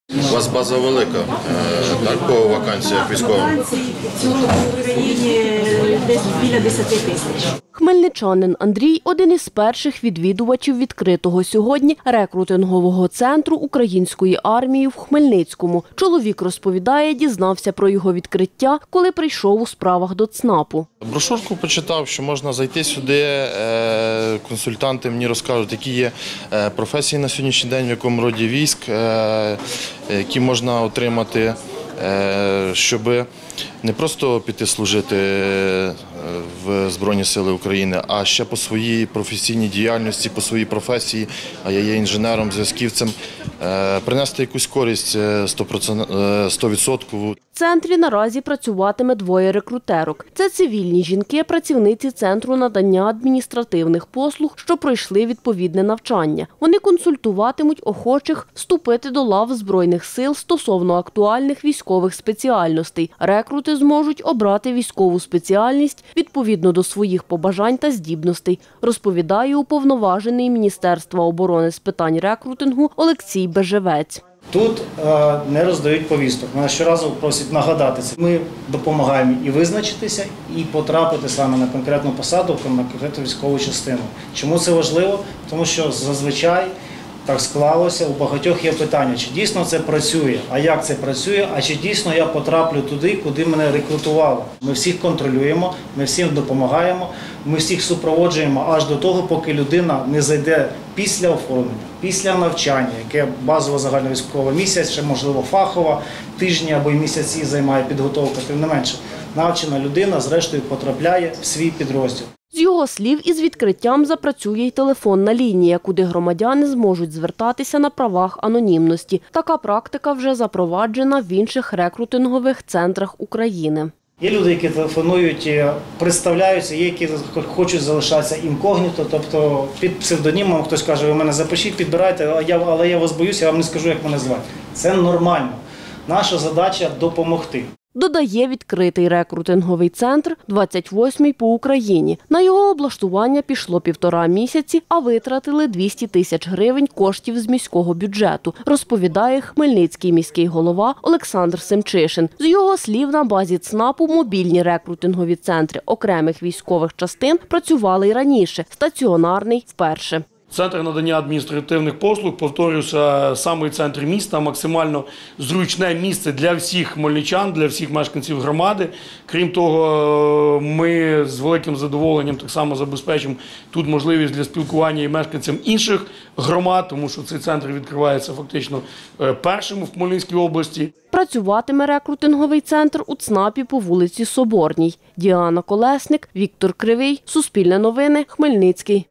У вас база велика, так, по вакансіях військових? В Україні десь біля 10 тисяч. Хмельничанин Андрій – один із перших відвідувачів відкритого сьогодні рекрутингового центру української армії в Хмельницькому. Чоловік розповідає, дізнався про його відкриття, коли прийшов у справах до ЦНАПу. Брошурку почитав, що можна зайти сюди, консультанти мені розкажуть, які є професії на сьогоднішній день, в якому роді військ, які можна отримати, щоб не просто піти служити в Збройні Сили України, а ще по своїй професійній діяльності, по своїй професії, а я є інженером, зв'язківцем, принести якусь користь 100%. В центрі наразі працюватиме 2 рекрутерок. Це цивільні жінки, працівниці Центру надання адміністративних послуг, що пройшли відповідне навчання. Вони консультуватимуть охочих вступити до лав Збройних сил стосовно актуальних військових спеціальностей. Рекрути зможуть обрати військову спеціальність відповідно до своїх побажань та здібностей, розповідає уповноважений Міністерства оборони з питань рекрутингу Олексій Бежевець. Тут не роздають повісток. Нас щоразу просять нагадати це. Ми допомагаємо і визначитися, і потрапити саме на конкретну посаду, на конкретну військову частину. Чому це важливо? Тому що зазвичай так склалося, у багатьох є питання, чи дійсно це працює, а як це працює, а чи дійсно я потраплю туди, куди мене рекрутували. Ми всіх контролюємо, ми всім допомагаємо, ми всіх супроводжуємо аж до того, поки людина не зайде після оформлення, після навчання, яке базова загальновійськова місяць, ще можливо фахова, тижні або й місяці займає підготовка, тим не менше. Навчена людина зрештою потрапляє в свій підрозділ. З його слів, із відкриттям запрацює й телефонна лінія, куди громадяни зможуть звертатися на правах анонімності. Така практика вже запроваджена в інших рекрутингових центрах України. Є люди, які телефонують, представляються, є, які хочуть залишатися інкогніто, тобто під псевдонімом хтось каже, ви мене запишіть, підбирайте, але я вас боюся, я вам не скажу, як мене звати. Це нормально. Наша задача – допомогти. Додає відкритий рекрутинговий центр 28-й по Україні. На його облаштування пішло 1,5 місяці, а витратили 200 тисяч гривень коштів з міського бюджету, розповідає хмельницький міський голова Олександр Семчишин. З його слів, на базі ЦНАПу мобільні рекрутингові центри окремих військових частин працювали й раніше, стаціонарний – вперше. Центр надання адміністративних послуг, повторюся, саме центр міста, максимально зручне місце для всіх хмельничан, для всіх мешканців громади. Крім того, ми з великим задоволенням так само забезпечимо тут можливість для спілкування і мешканцям інших громад, тому що цей центр відкривається фактично першим в Хмельницькій області. Працюватиме рекрутинговий центр у ЦНАПі по вулиці Соборній. Діана Колесник, Віктор Кривий, Суспільне новини, Хмельницький.